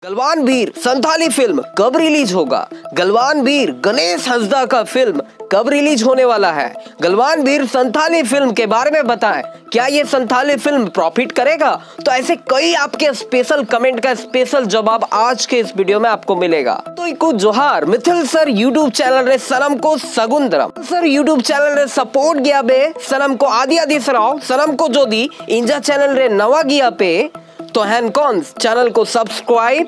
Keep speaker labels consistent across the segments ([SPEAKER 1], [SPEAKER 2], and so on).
[SPEAKER 1] Galwan Veer Santhali film कब release होगा? गलवान वीर गणेश हंसदा का फिल्म कब रिलीज होने वाला है? गलवान वीर संथाली फिल्म के बारे में बताएं। क्या ये संथाली फिल्म प्रॉफिट करेगा? तो ऐसे कई आपके स्पेशल कमेंट का स्पेशल जवाब आज के इस वीडियो में आपको मिलेगा। तो इको जोहार मिथिल सर यूट्यूब चैनल रे सनम को सगुंदरम सर यूट्यूब चैनल रे सपोर्ट गया बे सनम को आदि आदि सराव सनम को जो दी इंजा चैनल रे नवा गया पे तो हैन कौन चैनल को सब्सक्राइब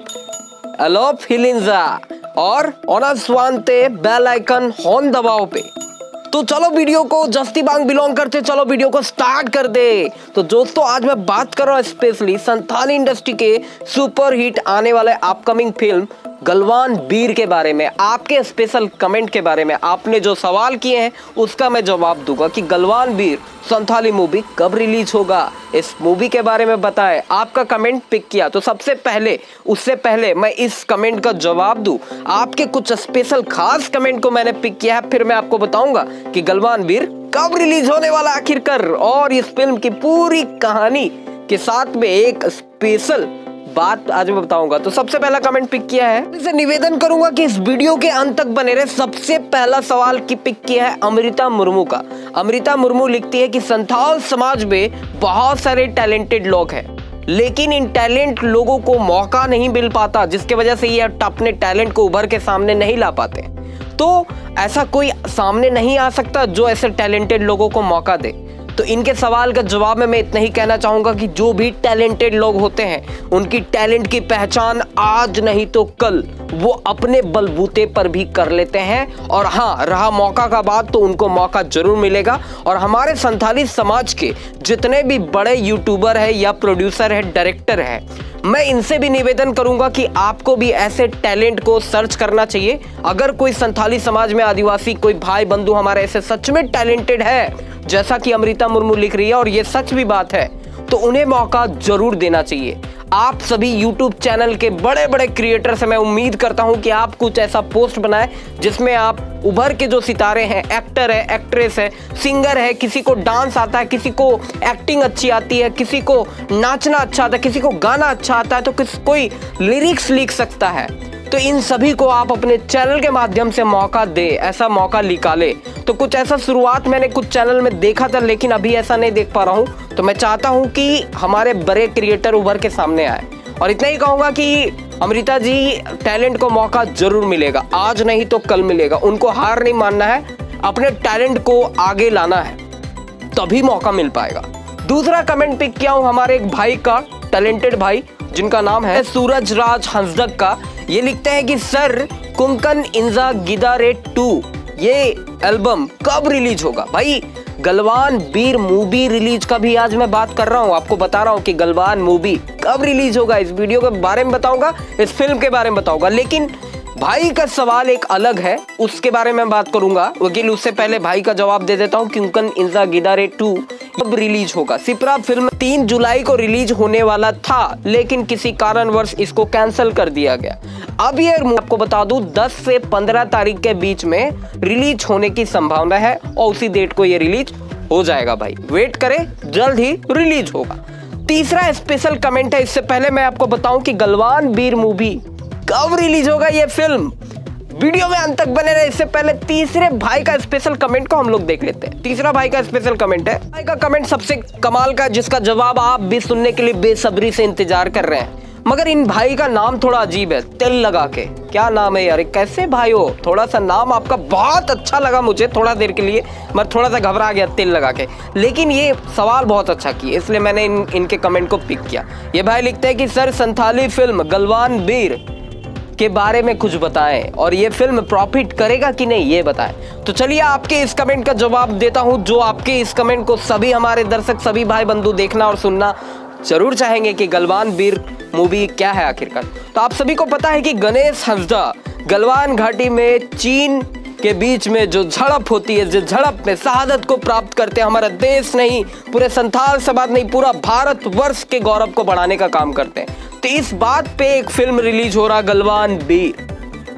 [SPEAKER 1] अलो फिलिंजा और ओनास्वांते बेल आइकन हॉर्न दबाओ पे। तो चलो वीडियो को जस्ती बांग बिलोंग करते चलो वीडियो को स्टार्ट कर दे। तो दोस्तों आज मैं बात कर रहा हूँ स्पेशली संथाली इंडस्ट्री के सुपर हिट आने वाले अपकमिंग फिल्म गलवान वीर के बारे में। आपके स्पेशल कमेंट के बारे में आपने जो सवाल किए हैं उसका मैं जवाब दूंगा कि गलवान वीर संथाली मूवी कब रिलीज होगा, इस मूवी के बारे में बताएं। आपका कमेंट पिक किया तो सबसे पहले उससे पहले मैं इस कमेंट का जवाब दूं, आपके कुछ स्पेशल खास कमेंट को मैंने पिक किया है। फिर मैं आपको बताऊंगा कि गलवान वीर कब रिलीज होने वाला आखिरकार, और इस फिल्म की पूरी कहानी के साथ में एक स्पेशल बात आज मैं बताऊंगा। तो सबसे पहला कमेंट पिक किया है, इसे निवेदन करूंगा कि इस वीडियो के अंत तक बने रहे। सबसे पहला सवाल की पिक किया है अमृता मुर्मू का। अमृता मुर्मू लिखती है कि संथाल समाज में बहुत सारे टैलेंटेड लोग हैं, लेकिन इन टैलेंट लोगों को मौका नहीं मिल पाता, जिसके वजह से ये अपने टैलेंट को उभर के सामने नहीं ला पाते। तो ऐसा कोई सामने नहीं आ सकता जो ऐसे टैलेंटेड लोगों को मौका दे। तो इनके सवाल का जवाब में मैं इतना ही कहना चाहूंगा कि जो भी टैलेंटेड लोग होते हैं उनकी टैलेंट की पहचान आज नहीं तो कल वो अपने बलबूते पर भी कर लेते हैं। और हाँ, रहा मौका का बात तो उनको मौका जरूर मिलेगा। और हमारे संथाली समाज के जितने भी बड़े यूट्यूबर है या प्रोड्यूसर है, डायरेक्टर है, मैं इनसे भी निवेदन करूंगा कि आपको भी ऐसे टैलेंट को सर्च करना चाहिए। अगर कोई संथाली समाज में आदिवासी कोई भाई बंधु हमारे ऐसे सच में टैलेंटेड है जैसा कि अमृता मुर्मू लिख रही है, और ये सच भी बात है, तो उन्हें मौका जरूर देना चाहिए। आप सभी YouTube चैनल के बड़े बड़े क्रिएटर से मैं उम्मीद करता हूं कि आप कुछ ऐसा पोस्ट बनाएं जिसमें आप उभर के जो सितारे हैं, एक्टर है, एक्ट्रेस है, सिंगर है, किसी को डांस आता है, किसी को एक्टिंग अच्छी आती है, किसी को नाचना अच्छा आता है, किसी को गाना अच्छा आता है, तो कोई लिरिक्स लिख सकता है, तो इन सभी को आप अपने चैनल के माध्यम से मौका दे, ऐसा मौका निकाले। तो कुछ ऐसा शुरुआत मैंने कुछ चैनल में देखा था, लेकिन अभी ऐसा नहीं देख पा रहा हूं। तो मैं चाहता हूं कि हमारे बड़े क्रिएटर उभर के सामने आए, और इतना ही कहूंगा कि अमृता जी टैलेंट को मौका जरूर मिलेगा, आज नहीं तो कल मिलेगा। उनको हार नहीं मानना है, अपने टैलेंट को आगे लाना है, तभी मौका मिल पाएगा। दूसरा कमेंट पिक किया हूं हमारे एक भाई का, टैलेंटेड भाई जिनका नाम है सूरज राज हंसदक का। ये लिखते हैं कि सर कुंकन इंजा गिदारे 2 ये एल्बम कब रिलीज होगा? भाई गलवान वीर मूवी रिलीज का भी आज मैं बात कर रहा हूँ, आपको बता रहा हूँ कि गलवान मूवी कब रिलीज होगा, इस वीडियो के बारे में बताऊंगा, इस फिल्म के बारे में बताऊंगा। लेकिन भाई का सवाल एक अलग है, उसके बारे में बात करूंगा वकील। उससे पहले भाई का जवाब दे देता हूँ। कुंकन इंजा गिदारे 2 कब रिलीज होगा? सिप्रा फिल्म 3 जुलाई को रिलीज होने वाला था, लेकिन किसी कारणवश इसको कैंसिल कर दिया गया। अब ये आपको बता दूं 10 से 15 तारीख के बीच में रिलीज होने की संभावना है, और उसी डेट को ये रिलीज हो जाएगा। भाई वेट करें, जल्द ही रिलीज होगा। तीसरा स्पेशल कमेंट है, इससे पहले मैं आपको बताऊं कि गलवान वीर मूवी कब रिलीज होगा ये फिल्म, वीडियो में अंत तक बने रहे। इससे पहले तीसरे भाई का स्पेशल कमेंट को हम लोग देख लेते हैं। तीसरा भाई का स्पेशल कमेंट है, भाई का कमेंट सबसे कमाल का, जिसका जवाब आप भी सुनने के लिए बेसब्री से इंतजार कर रहे हैं। मगर इन भाई का नाम थोड़ा अजीब है, तिल लगा के। क्या नाम है यार, कैसे भाई हो? थोड़ा सा नाम आपका बहुत अच्छा लगा मुझे, थोड़ा देर के लिए मैं थोड़ा सा घबरा गया तिल लगा के, लेकिन ये सवाल बहुत अच्छा किया, इसलिए मैंने इनके कमेंट को पिक किया। ये भाई लिखते हैं कि सर संथाली फिल्म गलवान वीर के बारे में कुछ बताएं, और ये फिल्म प्रॉफिट करेगा कि नहीं ये बताएं। तो चलिए आपके इस कमेंट का जवाब देता हूं, जो आपके इस कमेंट को सभी हमारे दर्शक, सभी भाई बंधु देखना और सुनना जरूर चाहेंगे कि गलवान वीर मूवी क्या है आखिरकार। तो आप सभी को पता है कि गणेश हंसदा गलवान घाटी में चीन के बीच में जो झड़प होती है, जो झड़प में शहादत को प्राप्त करते हैं, हमारा देश नहीं, पूरे संथाल समाज नहीं, पूरा भारत वर्ष के गौरव को बढ़ाने का काम करते हैं। तो इस बात पे एक फिल्म रिलीज हो रहा गलवान वीर,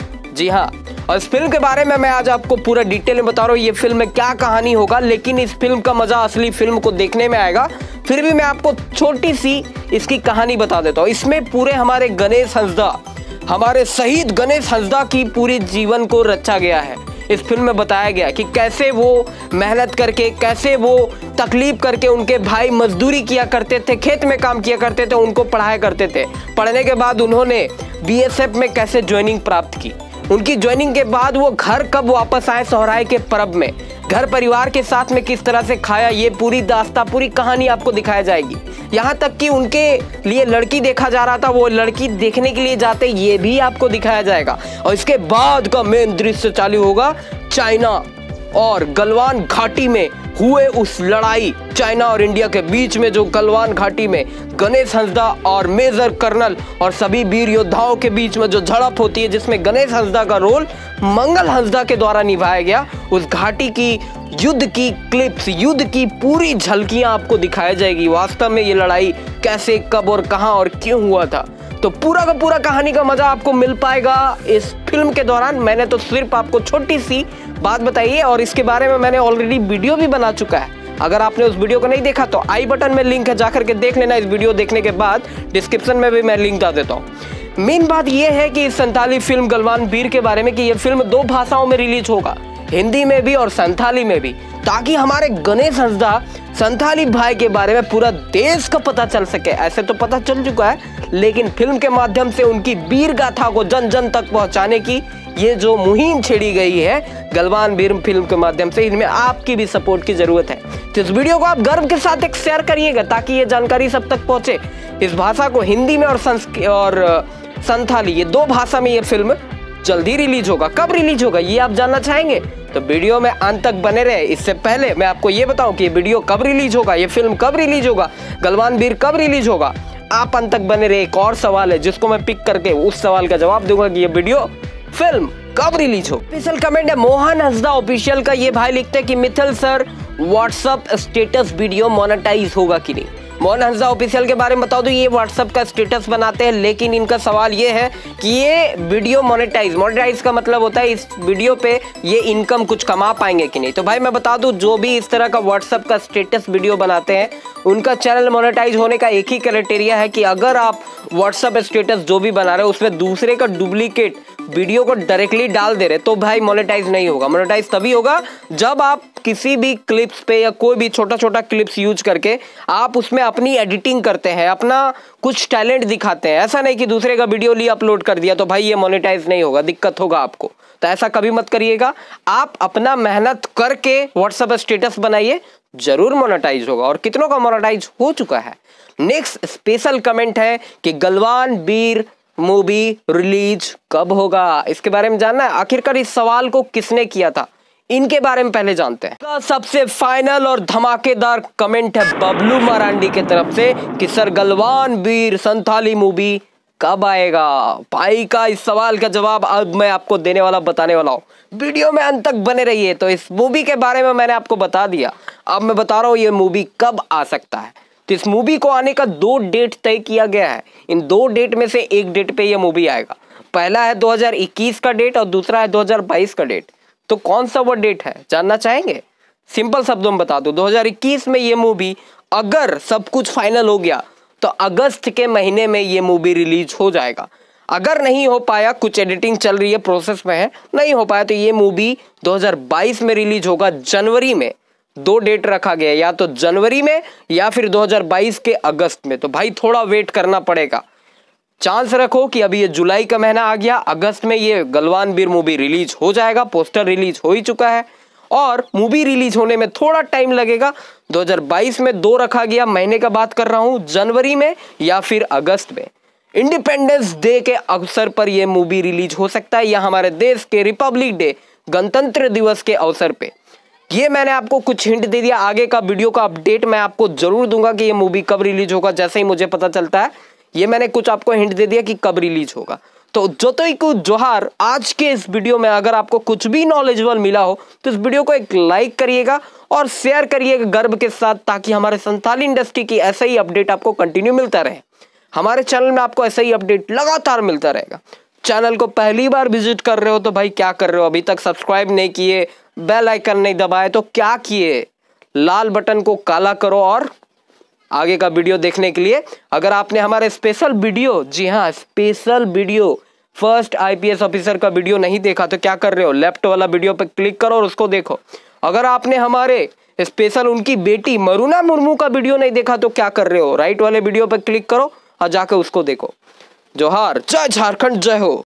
[SPEAKER 1] जी हाँ। और इस फिल्म के बारे में मैं आज आपको पूरा डिटेल में बता रहा हूँ, ये फिल्म में क्या कहानी होगा। लेकिन इस फिल्म का मजा असली फिल्म को देखने में आएगा। फिर भी मैं आपको छोटी सी इसकी कहानी बता देता हूँ। इसमें पूरे हमारे गणेश हंसदा हमारे शहीद गणेश हंसदा की पूरी जीवन को रचा गया है। इस फिल्म में बताया गया कि कैसे वो मेहनत करके, कैसे वो तकलीफ करके, उनके भाई मजदूरी किया करते थे, खेत में काम किया करते थे, उनको पढ़ाया करते थे। पढ़ने के बाद उन्होंने बीएसएफ में कैसे ज्वाइनिंग प्राप्त की, उनकी ज्वाइनिंग के बाद वो घर कब वापस आए सोहराय के पर्व में, घर परिवार के साथ में किस तरह से खाया, ये पूरी दास्तां, पूरी कहानी आपको दिखाई जाएगी। यहाँ तक कि उनके लिए लड़की देखा जा रहा था, वो लड़की देखने के लिए जाते, ये भी आपको दिखाया जाएगा। और इसके बाद का मेन दृश्य चालू होगा चाइना और गलवान घाटी में हुए उस लड़ाई, चाइना और इंडिया के बीच में, जो गलवान घाटी में गणेश हंसदा और मेजर कर्नल और सभी वीर योद्धाओं के बीच में जो झड़प होती है, जिसमें गणेश हंसदा का रोल मंगल हंसदा के द्वारा निभाया गया। उस घाटी की युद्ध की क्लिप्स, युद्ध की पूरी झलकियां आपको दिखाई जाएगी। वास्तव में ये लड़ाई कैसे, कब और कहां और क्यों हुआ था, तो पूरा का पूरा कहानी का मजा आपको मिल पाएगा इस फिल्म के दौरान। मैंने तो सिर्फ आपको छोटी सी बात बताई है और इसके बारे में मैंने ऑलरेडी वीडियो भी बना चुका है। अगर आपने उस वीडियो को नहीं देखा तो आई बटन में लिंक है, जाकर के देख लेना। इस वीडियो देखने के बाद डिस्क्रिप्शन में भी मैं लिंक डाल देता हूँ। मेन बात यह है कि संथाली फिल्म गलवान वीर के बारे में कि यह फिल्म 2 भाषाओं में रिलीज होगा, हिंदी में भी और संथाली में भी, ताकि हमारे गणेश हंसदा संथाली भाई के बारे में पूरा देश का पता चल सके। ऐसे तो पता चल चुका है, लेकिन फिल्म के माध्यम से उनकी वीर गाथा को जन जन तक पहुंचाने की ये जो मुहिम छेड़ी गई है गलवान वीर फिल्म के माध्यम से, इनमें आपकी भी सपोर्ट की जरूरत है। तो इस वीडियो को आप गर्व के साथ एक शेयर करिएगा ताकि ये जानकारी सब तक पहुंचे। इस भाषा को हिंदी में और संथाली, ये 2 भाषा में ये फिल्म जल्दी रिलीज होगा। कब रिलीज होगा ये आप जानना चाहेंगे तो वीडियो में अंत तक बने रहे। इससे पहले मैं आपको ये बताऊं कि ये वीडियो कब रिलीज होगा, ये फिल्म कब रिलीज होगा, गलवान वीर कब रिलीज होगा, आप अंत तक बने रहे। एक और सवाल है जिसको मैं पिक करके उस सवाल का जवाब दूंगा कि ये वीडियो फिल्म कब रिलीज हो। स्पेशल कमेंट है मोहन हंसदा ऑफिशियल का। ये भाई लिखते हैं कि Mithil sir WhatsApp status video monetize होगा कि नहीं। मोहन हंसदा ऑफिशियल के बारे में बता दूं, ये व्हाट्सएप का स्टेटस बनाते हैं, लेकिन इनका सवाल ये है कि ये वीडियो मोनेटाइज का मतलब होता है इस वीडियो पे ये इनकम कुछ कमा पाएंगे कि नहीं। तो भाई मैं बता दूं, जो भी इस तरह का व्हाट्सएप का स्टेटस वीडियो बनाते हैं उनका चैनल मोनेटाइज होने का एक ही क्राइटेरिया है कि अगर आप व्हाट्सएप स्टेटस जो भी बना रहे हो उसमें दूसरे का डुप्लीकेट वीडियो को डायरेक्टली डाल दे रहे, तो भाई मोनेटाइज नहीं होगा। मोनेटाइज तभी होगा जब आप किसी भी क्लिप्स पे या कोई भी छोटा छोटा क्लिप्स यूज करके आप उसमें अपनी एडिटिंग करते हैं, अपना कुछ टैलेंट दिखाते हैं। ऐसा नहीं कि दूसरे का वीडियो लिए अपलोड कर दिया तो भाई ये मोनेटाइज नहीं होगा, दिक्कत होगा आपको। तो ऐसा कभी मत करिएगा, आप अपना मेहनत करके व्हाट्सएप स्टेटस बनाइए, जरूर मोनेटाइज होगा। और कितनों का मोनेटाइज हो चुका है। नेक्स्ट स्पेशल कमेंट है कि गलवान वीर मूवी रिलीज कब होगा, इसके बारे में जानना है। आखिरकार इस सवाल को किसने किया था, इनके बारे में पहले जानते हैं। सबसे फाइनल और धमाकेदार कमेंट है बबलू मरांडी की तरफ से कि सर गलवान वीर संथाली मूवी कब आएगा। भाई का इस सवाल का जवाब अब मैं आपको देने वाला, बताने वाला हूं। वीडियो में अंत तक बने रहिए। तो इस मूवी के बारे में मैंने आपको बता दिया, अब मैं बता रहा हूं ये मूवी कब आ सकता है। तो इस मूवी को आने का 2 डेट तय किया गया है। इन 2 डेट में से एक डेट पे ये मूवी आएगा। पहला है 2021 का डेट और दूसरा है 2022 का डेट। तो कौन सा वो डेट है जानना चाहेंगे? सिंपल शब्दों में बता दूं, 2021 में ये मूवी अगर सब कुछ फाइनल हो गया तो अगस्त के महीने में ये मूवी रिलीज हो जाएगा। अगर नहीं हो पाया, कुछ एडिटिंग चल रही है, प्रोसेस में है, नहीं हो पाया, तो ये मूवी 2022 में रिलीज होगा, जनवरी में। 2 डेट रखा गया, या तो जनवरी में या फिर 2022 के अगस्त में। तो भाई थोड़ा वेट करना पड़ेगा। चांस रखो कि अभी ये जुलाई का महीना आ गया, अगस्त में ये गलवान वीर मूवी रिलीज हो जाएगा। पोस्टर रिलीज हो ही चुका है और मूवी रिलीज होने में थोड़ा टाइम लगेगा। 2022 में 2 रखा गया, महीने का बात कर रहा हूं, जनवरी में या फिर अगस्त में। इंडिपेंडेंस डे के अवसर पर यह मूवी रिलीज हो सकता है, या हमारे देश के रिपब्लिक डे, गणतंत्र दिवस के अवसर पे। ये मैंने आपको कुछ हिंट दे दिया, आगे का वीडियो का अपडेट मैं आपको जरूर दूंगा कि ये मूवी कब रिलीज होगा। जैसे ही मुझे पता चलता है, ये मैंने कुछ आपको हिंट दे दिया कि कब रिलीज होगा। तो जोतोई को जोहार। आज के इस वीडियो में अगर आपको कुछ भी नॉलेजेबल मिला हो तो इस वीडियो को एक लाइक करिएगा और शेयर करिएगा गर्व के साथ, ताकि हमारे संथाली इंडस्ट्री की ऐसा ही अपडेट आपको कंटिन्यू मिलता रहे। हमारे चैनल में आपको ऐसा ही अपडेट लगातार मिलता रहेगा। चैनल को पहली बार विजिट कर रहे हो तो भाई क्या कर रहे हो, अभी तक सब्सक्राइब नहीं किए, बेल आइकन नहीं दबाए तो क्या किए, लाल बटन को काला करो। और आगे का वीडियो देखने के लिए अगर आपने हमारे स्पेशल वीडियो, जी हाँ special video first IPS officer का वीडियो नहीं देखा तो क्या कर रहे हो, लेफ्ट वाला वीडियो पे क्लिक करो और उसको देखो। अगर आपने हमारे स्पेशल उनकी बेटी मरुना मुर्मू का वीडियो नहीं देखा तो क्या कर रहे हो, राइट वाले वीडियो पे क्लिक करो और जाके उसको देखो। जोहार, जय झारखंड, जय हो।